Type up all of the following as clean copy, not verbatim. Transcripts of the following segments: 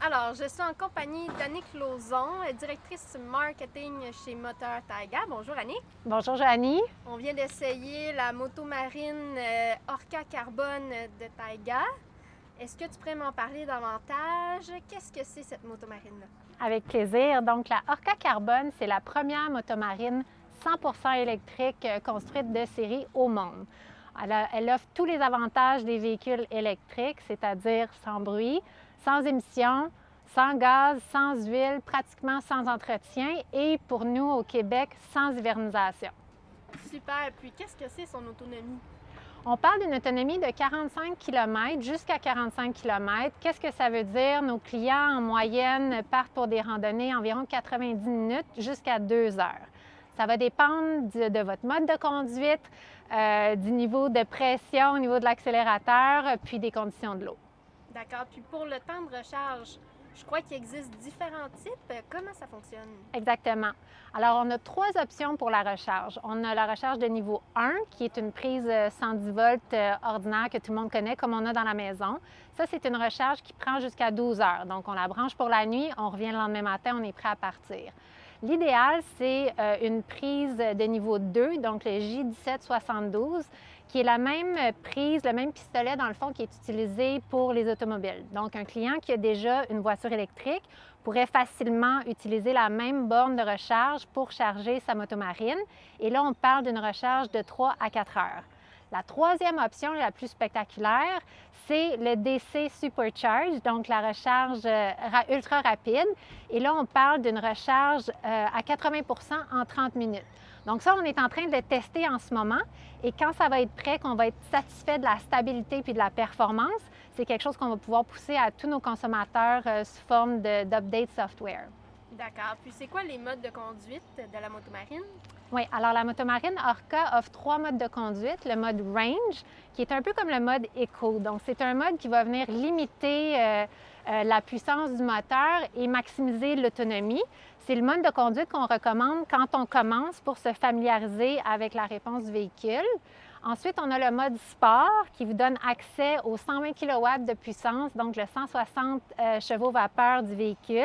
Alors, je suis en compagnie d'Annick Lauzon, directrice marketing chez Moteur Taiga. Bonjour Annick. Bonjour Joanie. On vient d'essayer la moto marine Orca Carbone de Taiga. Est-ce que tu pourrais m'en parler davantage? Qu'est-ce que c'est cette moto marine-là? Avec plaisir. Donc, la Orca Carbone, c'est la première motomarine 100% électrique construite de série au monde. Elle offre tous les avantages des véhicules électriques, c'est-à-dire sans bruit, sans émissions, sans gaz, sans huile, pratiquement sans entretien et pour nous au Québec, sans hivernisation. Super. Puis, qu'est-ce que c'est son autonomie? On parle d'une autonomie de 45 km jusqu'à 45 km. Qu'est-ce que ça veut dire? Nos clients, en moyenne, partent pour des randonnées environ 90 minutes jusqu'à 2 heures. Ça va dépendre de votre mode de conduite, du niveau de pression au niveau de l'accélérateur, puis des conditions de l'eau. D'accord. Puis, pour le temps de recharge, je crois qu'il existe différents types. Comment ça fonctionne? Exactement. Alors, on a 3 options pour la recharge. On a la recharge de niveau 1, qui est une prise 110 volts ordinaire que tout le monde connaît, comme on a dans la maison. Ça, c'est une recharge qui prend jusqu'à 12 heures. Donc, on la branche pour la nuit, on revient le lendemain matin, on est prêt à partir. L'idéal, c'est une prise de niveau 2, donc le J1772, qui est la même prise, le même pistolet, dans le fond, qui est utilisé pour les automobiles. Donc, un client qui a déjà une voiture électrique pourrait facilement utiliser la même borne de recharge pour charger sa motomarine. Et là, on parle d'une recharge de 3 à 4 heures. La troisième option, la plus spectaculaire, c'est le DC Supercharge, donc la recharge ultra rapide. Et là, on parle d'une recharge à 80 en 30 minutes. Donc ça, on est en train de le tester en ce moment. Et quand ça va être prêt, qu'on va être satisfait de la stabilité puis de la performance, c'est quelque chose qu'on va pouvoir pousser à tous nos consommateurs sous forme d'update software. D'accord. Puis, c'est quoi les modes de conduite de la motomarine? Oui, alors la motomarine Orca offre 3 modes de conduite. Le mode Range, qui est un peu comme le mode Eco. Donc, c'est un mode qui va venir limiter la puissance du moteur et maximiser l'autonomie. C'est le mode de conduite qu'on recommande quand on commence pour se familiariser avec la réponse du véhicule. Ensuite, on a le mode Sport qui vous donne accès aux 120 kW de puissance, donc le 160 chevaux vapeur du véhicule.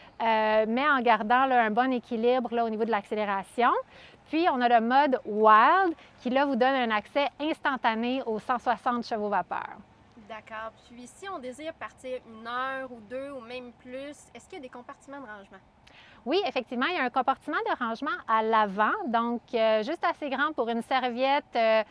Mais en gardant là, un bon équilibre là, au niveau de l'accélération. Puis, on a le mode Wild qui, là, vous donne un accès instantané aux 160 chevaux vapeur. D'accord. Puis, si on désire partir 1 heure ou 2 ou même plus, est-ce qu'il y a des compartiments de rangement? Oui, effectivement, il y a un compartiment de rangement à l'avant, donc juste assez grand pour une serviette,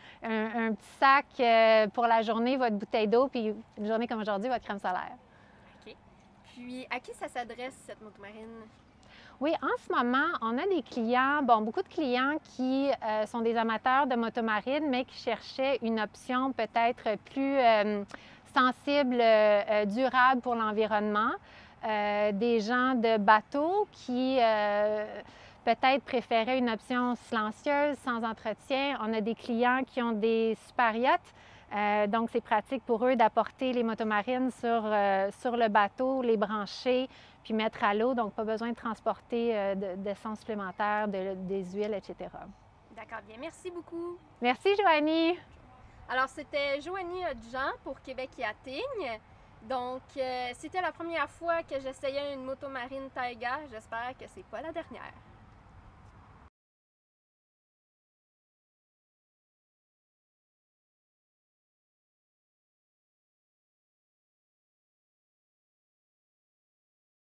un petit sac pour la journée, votre bouteille d'eau, puis une journée comme aujourd'hui, votre crème solaire. OK. Puis, à qui ça s'adresse, cette motomarine? Oui, en ce moment, on a des clients, beaucoup de clients qui sont des amateurs de motomarine, mais qui cherchaient une option peut-être plus sensible, durable pour l'environnement. Des gens de bateau qui peut-être préféraient une option silencieuse, sans entretien. On a des clients qui ont des super yachts. Donc, c'est pratique pour eux d'apporter les motomarines sur le bateau, les brancher, puis mettre à l'eau. Donc, pas besoin de transporter d'essence supplémentaire, des huiles, etc. D'accord, bien. Merci beaucoup. Merci, Joanie. Alors, c'était Joanie Hodjan pour Québec Yachting. Donc, c'était la première fois que j'essayais une motomarine Taiga. J'espère que c'est pas la dernière.